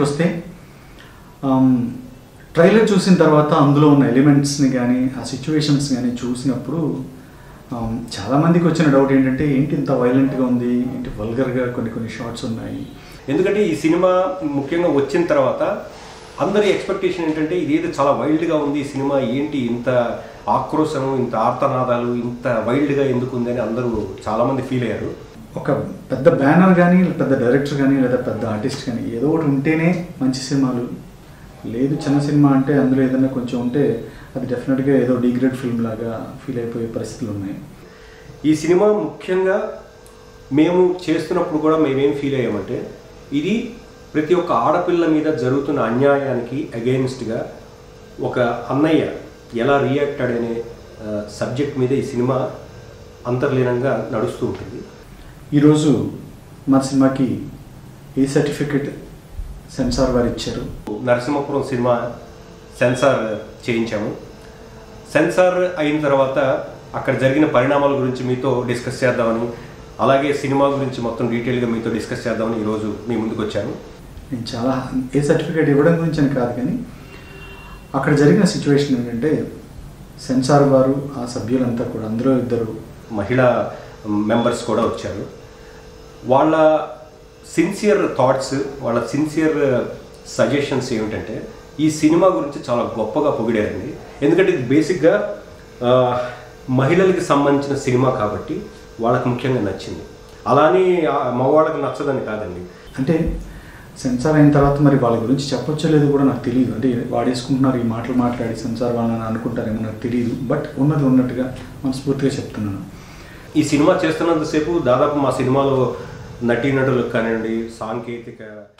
వస్తే ట్రైలర్ చూసిన తర్వాత అందులో ఉన్న ఎలిమెంట్స్ని కానీ ఆ సిచ్యువేషన్స్ కానీ చూసినప్పుడు చాలామందికి వచ్చిన డౌట్ ఏంటంటే ఏంటి ఇంత వైలెంట్గా ఉంది, ఏంటి వల్గర్గా కొన్ని షార్ట్స్ ఉన్నాయి. ఎందుకంటే ఈ సినిమా ముఖ్యంగా వచ్చిన తర్వాత అందరి ఎక్స్పెక్టేషన్ ఏంటంటే ఇదేదో చాలా వైల్డ్గా ఉంది, ఈ సినిమా ఏంటి ఇంత ఆక్రోశం, ఇంత ఆర్తనాదాలు, ఇంత వైల్డ్గా ఎందుకు ఉందని అందరూ చాలామంది ఫీల్ అయ్యారు. ఒక పెద్ద బ్యానర్ కానీ, పెద్ద డైరెక్టర్ కానీ, లేదా పెద్ద ఆర్టిస్ట్ కానీ ఏదో ఒకటి ఉంటేనే మంచి సినిమాలు, లేదు చిన్న సినిమా అంటే అందులో ఏదైనా కొంచెం ఉంటే అది డెఫినెట్గా ఏదో డిగ్రేడ్ ఫిల్మ్ లాగా ఫీల్ అయిపోయే పరిస్థితులు ఉన్నాయి. ఈ సినిమా ముఖ్యంగా మేము చేస్తున్నప్పుడు కూడా మేమేం ఫీల్ అయ్యామంటే ఇది ప్రతి ఒక్క ఆడపిల్ల మీద జరుగుతున్న అన్యాయానికి అగెయిన్స్ట్గా ఒక అన్నయ్య ఎలా రియాక్ట్ అనే సబ్జెక్ట్ మీద ఈ సినిమా అంతర్లీనంగా నడుస్తూ ఉంటుంది. ఈరోజు మా సినిమాకి ఏ సర్టిఫికెట్ సెన్సార్ వారు ఇచ్చారు? నరసింహపురం సినిమా సెన్సార్ చేయించాము. సెన్సార్ అయిన తర్వాత అక్కడ జరిగిన పరిణామాల గురించి మీతో డిస్కస్ చేద్దామని, అలాగే సినిమా గురించి మొత్తం డీటెయిల్గా మీతో డిస్కస్ చేద్దామని ఈరోజు మీ ముందుకు వచ్చాను. నేను చాలా ఏ సర్టిఫికేట్ ఇవ్వడం గురించి అని కాదు, కానీ అక్కడ జరిగిన సిచ్యువేషన్ ఏంటంటే సెన్సార్ వారు ఆ సభ్యులంతా కూడా, అందులో 2 మహిళా మెంబర్స్ కూడా వచ్చారు. వాళ్ళ సిన్సియర్ థాట్స్, వాళ్ళ సిన్సియర్ సజెషన్స్ ఏమిటంటే ఈ సినిమా గురించి చాలా గొప్పగా పొగిడారండి. ఎందుకంటే ఇది బేసిక్గా మహిళలకి సంబంధించిన సినిమా కాబట్టి వాళ్ళకి ముఖ్యంగా నచ్చింది. అలానే మగవాళ్ళకి నచ్చదని కాదండి. అంటే సెన్సార్ అయిన తర్వాత మరి వాళ్ళ గురించి చెప్పొచ్చో లేదో కూడా నాకు తెలియదు. అంటే వాడేసుకుంటున్నారు ఈ మాటలు మాట్లాడి సెన్సార్ వాళ్ళని అనుకుంటారేమో నాకు తెలియదు. బట్ ఉన్నది ఉన్నట్టుగా మనస్ఫూర్తిగా చెప్తున్నాను. ఈ సినిమా చేస్తున్నంతసేపు దాదాపు మా సినిమాలో నటీనటులకు కానివ్వండి, సాంకేతిక